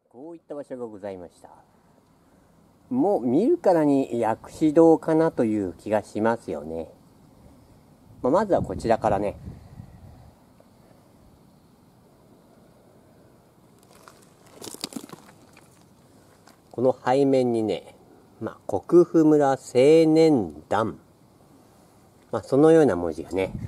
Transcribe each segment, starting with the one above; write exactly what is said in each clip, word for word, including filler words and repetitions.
こういった場所がございました。もう見るからに薬師堂かなという気がしますよね。まあ、まずはこちらからね。この背面にね、まあ、国府村青年団、まあ、そのような文字がね、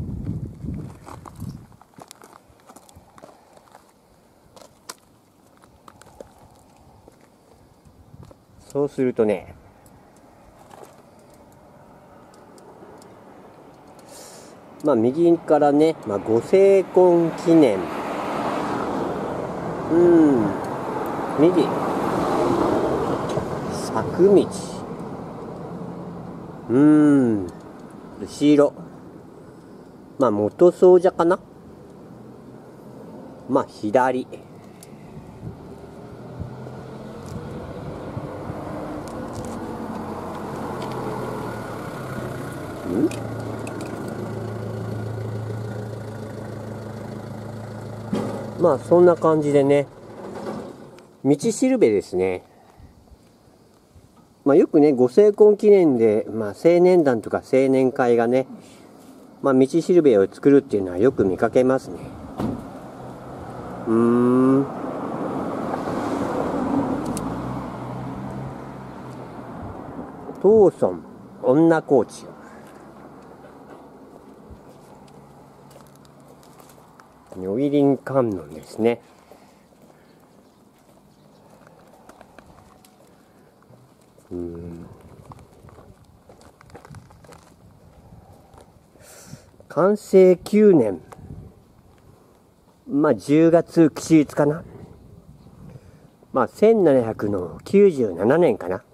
そうするとね、まあ右からね、まあ、ご成婚記念、うん、右、作道、うん、後ろ、まあ元総社かな、まあ左、んまあそんな感じでね、道しるべですね。まあよくね、ご成婚記念で、まあ青年団とか青年会がね、まあ道しるべを作るっていうのはよく見かけますね。うーん。東村女高知。如意林観音ですね。うーん。寛政きゅうねん。まあじゅうがつ吉日かな。まあせんななひゃくきゅうじゅうななねんかな。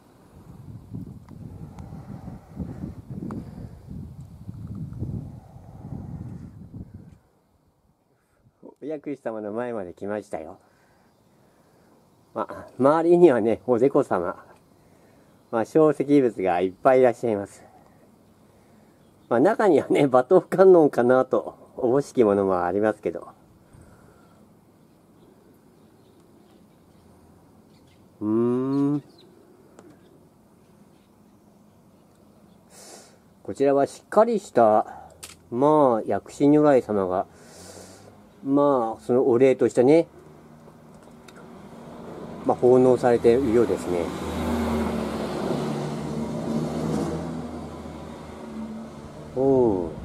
お薬師様の前まで来ましたよ。まあ、周りにはね、おでこ様、まあ、小石物がいっぱいいらっしゃいます。まあ、中にはね、馬頭観音かなと、おぼしきものもありますけど。うーん。こちらはしっかりした、まあ、薬師如来様が、まあ、そのお礼としてね、まあ、奉納されているようですね。おー。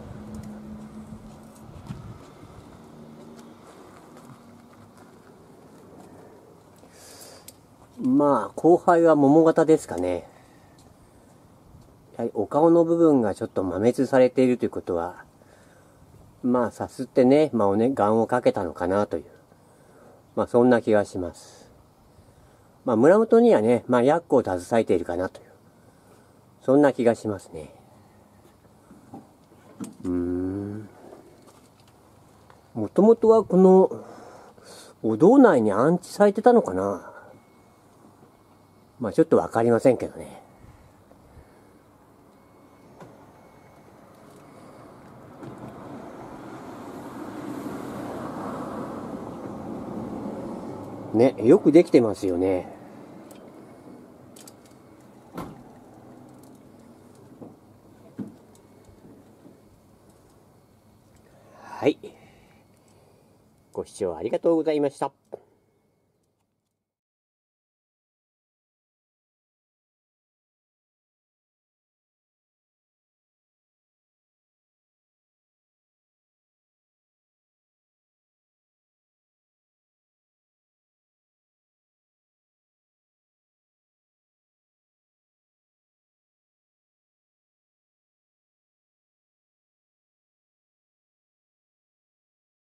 まあ、後輩は桃型ですかね。やはりお顔の部分がちょっと摩滅されているということは、まあ、さすってね、まあ、おね、願をかけたのかなという、まあ、そんな気がします。まあ、村元にはね、まあ、薬を携えているかなという、そんな気がしますね。うーん。もともとはこの、お堂内に安置されてたのかな。まあ、ちょっとわかりませんけどね。ね、よくできてますよね。はい。ご視聴ありがとうございました。